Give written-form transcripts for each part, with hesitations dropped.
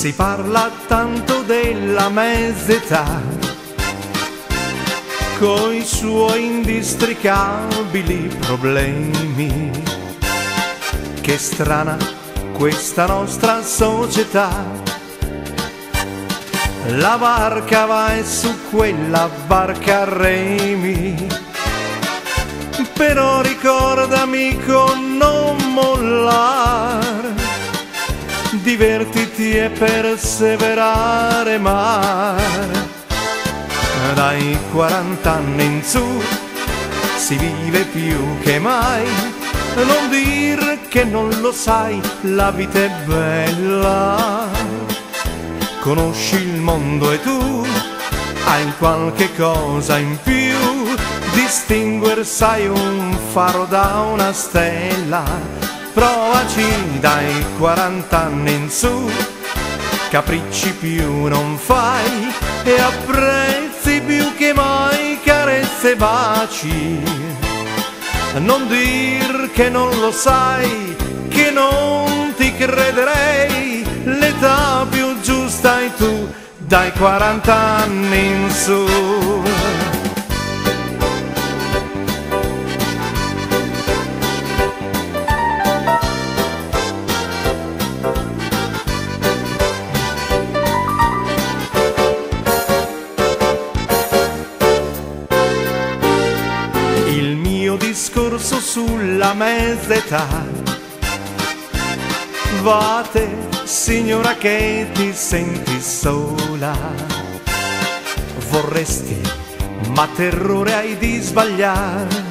Si parla tanto della mezz'età, coi suoi indistricabili problemi. Che strana questa nostra società, la barca va e su quella barca a remi. Però ricorda amico non mollar, divertiti e perseverare mai. Dai 40 anni in su si vive più che mai, non dir che non lo sai, la vita è bella. Conosci il mondo e tu hai qualche cosa in più, distinguere sai un faro da una stella. Provaci dai 40 anni in su, capricci più non fai e apprezzi più che mai carezze e baci. Non dir che non lo sai, che non ti crederei, l'età più giusta hai tu dai 40 anni in su. Il mio discorso sulla mezz'età va a te, signora che ti senti sola. Vorresti, ma terrore hai di sbagliare,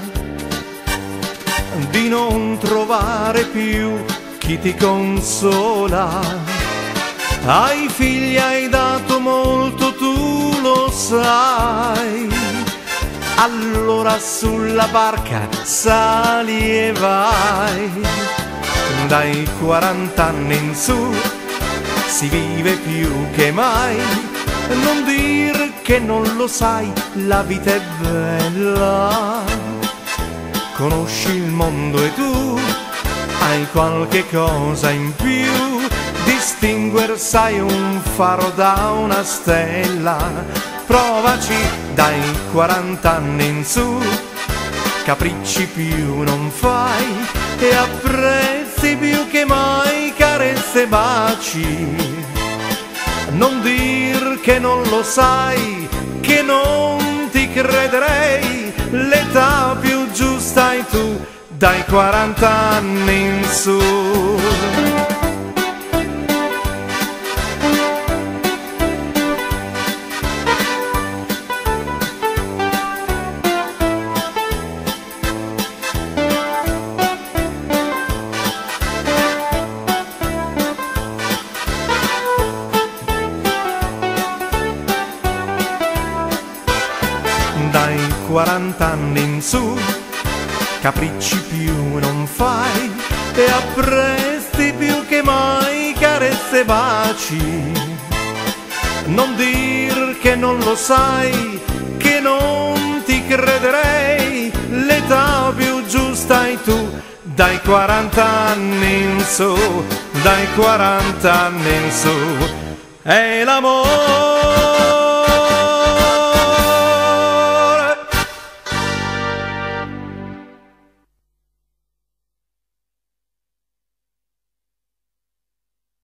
di non trovare più chi ti consola. Ai figli hai dato molto, tu lo sai, allora sulla barca sali e vai. Dai 40 anni in su si vive più che mai, non dir che non lo sai, la vita è bella. Conosci il mondo e tu hai qualche cosa in più, distinguere sai un faro da una stella. Provaci dai 40 anni in su, capricci più non fai e apprezzi più che mai carezze e baci. Non dir che non lo sai, che non ti crederei, l'età più giusta hai tu dai 40 anni in su. Dai 40 anni in su, capricci più non fai e apprezzi più che mai carezze e baci. Non dir che non lo sai, che non ti crederei, l'età più giusta hai tu dai 40 anni in su, dai 40 anni in su. È l'amore